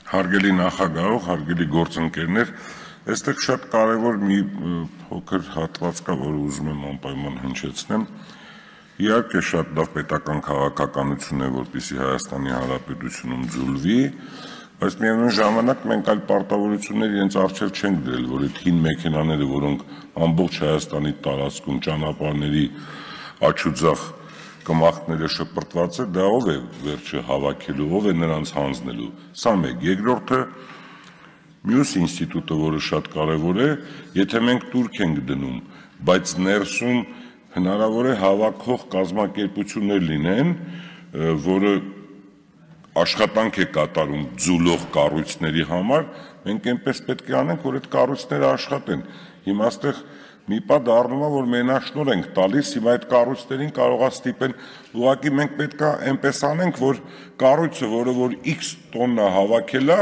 Հարգելի նախագահող, հարգելի գործընկերներ, այստեղ շատ կարևոր մի փոքր հատված կա, որը ուզում եմ անպայման հնչեցնեմ։ Իհարկե շատ լավ պետական քաղաքականություն է, որպեսզի Հայաստանի Հանրապետությունում ձուլվի, բայց միևնույն ժամանակ մենք այլ պարտավորություններ իրենց առջև չենք դրել, որ այդ հին մեքենաները, որոնք ամբողջ Հայաստանի տարածքում ճանապարհների աջուձախ կմախքները շպրտված է, դա ով է վերջը հավաքելու, ով է նրանց հանձնելու։ Սա մեկ։ Երկրորդը, մյուս ինստիտուտը, որը շատ կարևոր է, եթե մենք տուրք ենք դնում, բայց ներսում հնարավոր է հավաքող կազմակերպություններ լինեն, որը աշխատանք է կատարում ձուլող կառույցների համար, մենք այնպես պետք է անենք, որ այդ կառույցները աշխատեն։ Հիմա այստեղ մի պահ դառնում է, որ մենաշնորհ ենք տալիս, հիմա այդ կառույցներին կարող է ստիպեն, ուղղակի մենք պետք է այնպես անենք, որ կառույցը, որը որ X տոննա հավաքել է,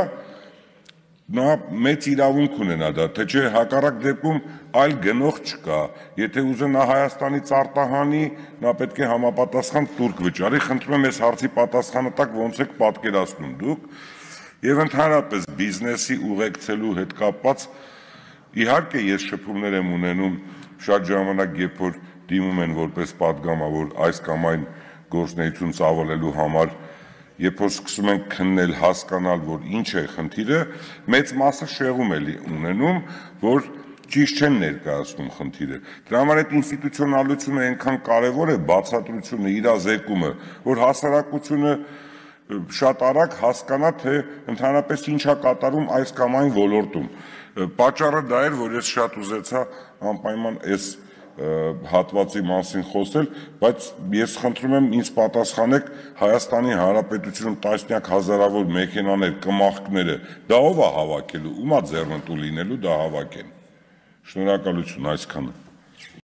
նա մեծ իրավունք ունենա դա, թե չէ հակառակ դեպքում այլ գնող չկա, եթե ուզենա Հայաստանից արտահանի, նա պետք է համապատասխան տուրք վճարի, խնդրում եմ այս հարցի պատասխանը տաք, ոնց եք պատկերացնում դուք, եւ ընդհանրապես բիզնեսի ուղեկցելու հետ կապված Իհարկե ես շփումներ եմ ունենում շատ ժամանակ, երբ որ դիմում են որպես պատգամավոր այս կամ այն գործունեություն ծավալելու համար, երբ որ սկսում են քննել, հասկանալ, որ ինչ է խնդիրը, մեծ մասը շեղում է ունենում, որ ճիշտ չեն ներկայացնում խնդիրը։ Դրա համար այդ ինստիտուցիոնալությունը այնքան կարևոր է, բացատրությունը, իրազեկումը, որ հասարակությունը շատ արագ հասկանա, թե ընդհանրապես ինչ է կատարում այս կամ այն ոլորտում։ Պատճառը դա էր, որ ես շատ ուզեցա անպայման այս հատվածի մասին խոսել, բայց ես խնդրում եմ ինձ պատասխանեք Հայաստանի Հանրապետությունում տասնյակ հազարավոր մեքենաներ, կմախքները, դա ով է հավաքելու, ում է ձեռնտու լինելու դա հավաքեն։ Շնորհակալություն, այսքանը։